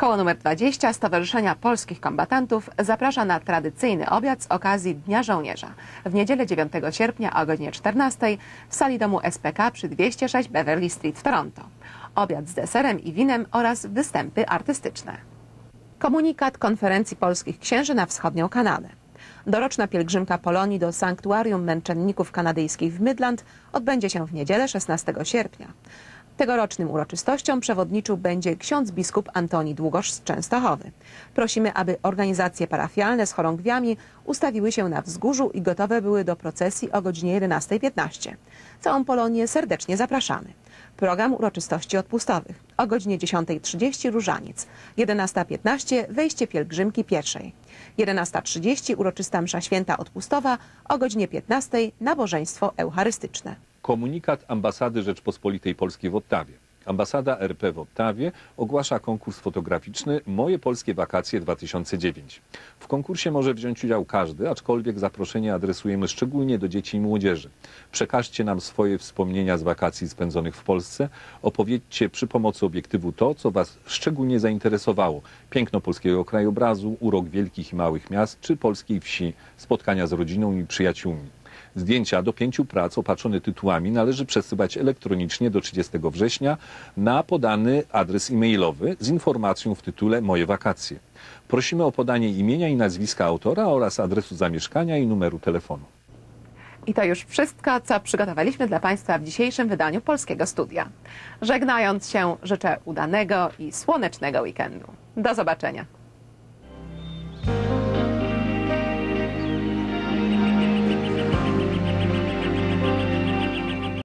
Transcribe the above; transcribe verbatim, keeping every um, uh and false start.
Koło numer dwadzieścia Stowarzyszenia Polskich Kombatantów zaprasza na tradycyjny obiad z okazji Dnia Żołnierza w niedzielę dziewiątego sierpnia o godzinie czternastej w sali domu S P K przy dwieście sześć Beverly Street w Toronto. Obiad z deserem i winem oraz występy artystyczne. Komunikat Konferencji Polskich Księży na Wschodnią Kanadę. Doroczna pielgrzymka Polonii do Sanktuarium Męczenników Kanadyjskich w Midland odbędzie się w niedzielę szesnastego sierpnia. Tegorocznym uroczystościom przewodniczył będzie ksiądz biskup Antoni Długosz z Częstochowy. Prosimy, aby organizacje parafialne z chorągwiami ustawiły się na wzgórzu i gotowe były do procesji o godzinie jedenastej piętnaście. Całą Polonię serdecznie zapraszamy. Program uroczystości odpustowych. O godzinie dziesiątej trzydzieści różaniec, jedenasta piętnaście wejście pielgrzymki pierwszej, jedenasta trzydzieści uroczysta msza święta odpustowa, o godzinie piętnastej nabożeństwo eucharystyczne. Komunikat Ambasady Rzeczpospolitej Polskiej w Ottawie. Ambasada R P w Ottawie ogłasza konkurs fotograficzny Moje Polskie Wakacje dwa tysiące dziewięć. W konkursie może wziąć udział każdy, aczkolwiek zaproszenie adresujemy szczególnie do dzieci i młodzieży. Przekażcie nam swoje wspomnienia z wakacji spędzonych w Polsce. Opowiedzcie przy pomocy obiektywu to, co Was szczególnie zainteresowało. Piękno polskiego krajobrazu, urok wielkich i małych miast czy polskiej wsi, spotkania z rodziną i przyjaciółmi. Zdjęcia do pięciu prac opatrzone tytułami należy przesyłać elektronicznie do trzydziestego września na podany adres e-mailowy z informacją w tytule Moje wakacje. Prosimy o podanie imienia i nazwiska autora oraz adresu zamieszkania i numeru telefonu. I to już wszystko, co przygotowaliśmy dla Państwa w dzisiejszym wydaniu Polskiego Studia. Żegnając się, życzę udanego i słonecznego weekendu. Do zobaczenia.